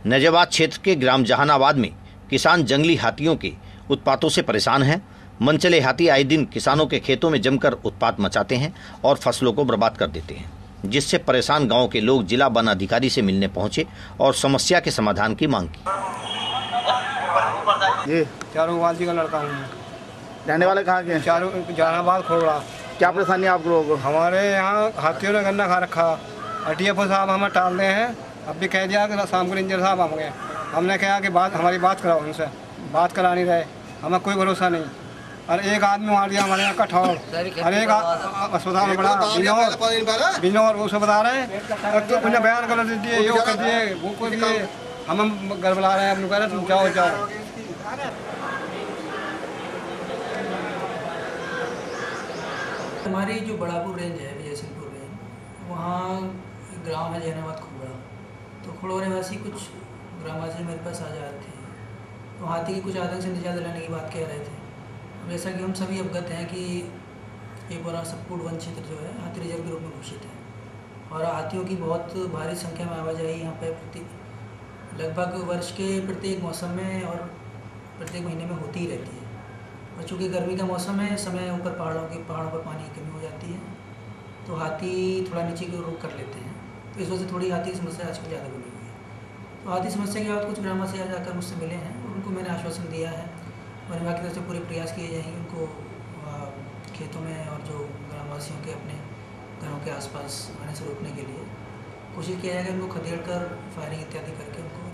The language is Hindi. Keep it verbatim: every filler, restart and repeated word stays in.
नैजाबाद क्षेत्र के ग्राम जहानाबाद में किसान जंगली हाथियों के उत्पातों से परेशान हैं। मनचले हाथी आए दिन किसानों के खेतों में जमकर उत्पात मचाते हैं और फसलों को बर्बाद कर देते हैं, जिससे परेशान गांव के लोग जिला वन अधिकारी से मिलने पहुंचे और समस्या के समाधान की मांग की। जी चारों वाली का लड़का हूँ। रहने वाले कहाँ के? चारों जहानाबाद खोड़ा। क्या परेशानी है आप लोगों को? हमारे यहाँ हाथियों ने गन्ना खा रखा। अटीएफओ साहब हमें टाल रहे हैं। अब भी कह दिया कि शाम को रेंजर साहब आ गए। हमने कहा कि बात हमारी बात कराओ, उनसे बात करा नहीं रहे। हमें कोई भरोसा नहीं। और एक आदमी मार दिया हमारे यहाँ कठौर। और एक अस्पताल में बड़ा बिनौर बिनौर वो सब बता रहे हैं। तो उन्हें बयान कर दिए, ये कर दिए, वो कर दिए। हम गड़बड़ा रहे हैं। हम कह रहे तुम जाओ जाओ। हमारी जो बड़ापुर रेंज है, विजय सिंहपुर रेंज, वहाँ ग्राम है जहानाबाद खोड़ा। तो खोड़ा निवासी कुछ ग्रामवासी मेरे पास आ जा रहे थे। तो हाथी की कुछ आतंक से निजात दिलाने की बात कह रहे थे। जैसा कि हम सभी अवगत हैं कि ये पूरा सतपुर वन क्षेत्र जो है हाथी रिजर्व के रूप में घोषित है और हाथियों की बहुत भारी संख्या में आवाजाही यहाँ पर प्रति लगभग वर्ष के प्रत्येक मौसम में और प्रत्येक महीने में होती ही रहती है। और चूँकि गर्मी का मौसम है, समय ऊपर पहाड़ों के पहाड़ों पर पानी की कमी हो जाती है, तो हाथी थोड़ा नीचे की ओर रुख कर लेते हैं। तो इस वजह से थोड़ी हाथी की समस्या आजकल ज़्यादा बनी हुई है। तो हाथी समस्या के बाद कुछ ग्रामवासी आ जाकर मुझसे मिले हैं और उनको मैंने आश्वासन दिया है और विभाग की तरफ से पूरे प्रयास किए जाएंगे उनको खेतों में और जो ग्रामवासियों के अपने घरों के आसपास आने से रोकने के लिए कोशिश किया जाएगा। उनको खदेड़ कर फायरिंग इत्यादि करके उनको